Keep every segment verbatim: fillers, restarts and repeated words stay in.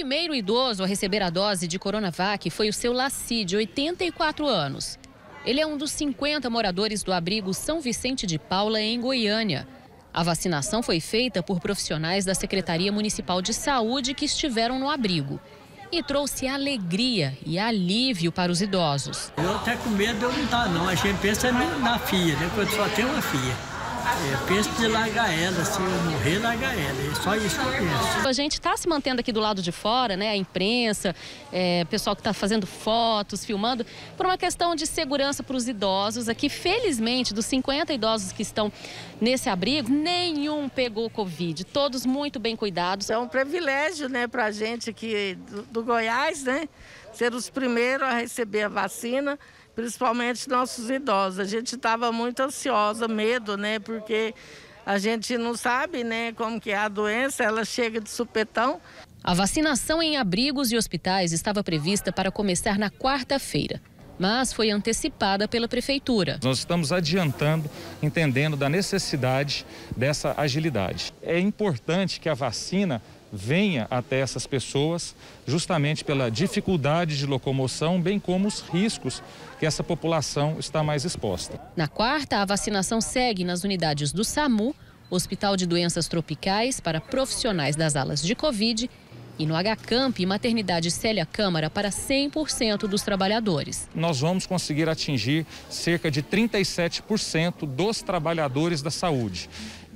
primeiro idoso a receber a dose de Coronavac foi o seu Laci, de oitenta e quatro anos. Ele é um dos cinquenta moradores do abrigo São Vicente de Paula, em Goiânia. A vacinação foi feita por profissionais da Secretaria Municipal de Saúde que estiveram no abrigo. E trouxe alegria e alívio para os idosos. Eu até com medo de eu não estar, não. A gente pensa na filha, né? Quando só tem uma filha. Eu penso de largar ela, se eu morrer, largar ela. É só isso que eu penso. A gente está se mantendo aqui do lado de fora, né? A imprensa, é, pessoal que está fazendo fotos, filmando, por uma questão de segurança para os idosos. Aqui, felizmente, dos cinquenta idosos que estão nesse abrigo, nenhum pegou Covid. Todos muito bem cuidados. É um privilégio, né, para a gente aqui do, do Goiás, né? Ser os primeiros a receber a vacina. Principalmente nossos idosos. A gente estava muito ansiosa, medo, né? Porque a gente não sabe, né, como que é a doença, ela chega de supetão. A vacinação em abrigos e hospitais estava prevista para começar na quarta-feira, mas foi antecipada pela prefeitura. Nós estamos adiantando, entendendo da necessidade dessa agilidade. É importante que a vacina venha até essas pessoas justamente pela dificuldade de locomoção, bem como os riscos que essa população está mais exposta. Na quarta, a vacinação segue nas unidades do SAMU, Hospital de Doenças Tropicais para profissionais das alas de Covid, e no H-Camp e Maternidade Célia Câmara para cem por cento dos trabalhadores. Nós vamos conseguir atingir cerca de trinta e sete por cento dos trabalhadores da saúde.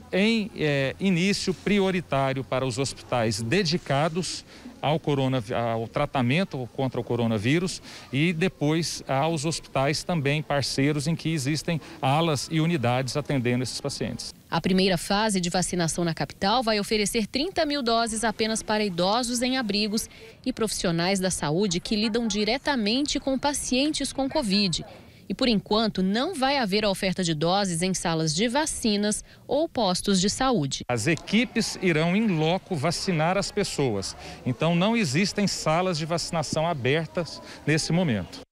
Em é, início prioritário para os hospitais dedicados ao, corona, ao tratamento contra o coronavírus e depois aos hospitais também parceiros em que existem alas e unidades atendendo esses pacientes. A primeira fase de vacinação na capital vai oferecer trinta mil doses apenas para idosos em abrigos e profissionais da saúde que lidam diretamente com pacientes com Covid. E, por enquanto, não vai haver a oferta de doses em salas de vacinas ou postos de saúde. As equipes irão em loco vacinar as pessoas. Então, não existem salas de vacinação abertas nesse momento.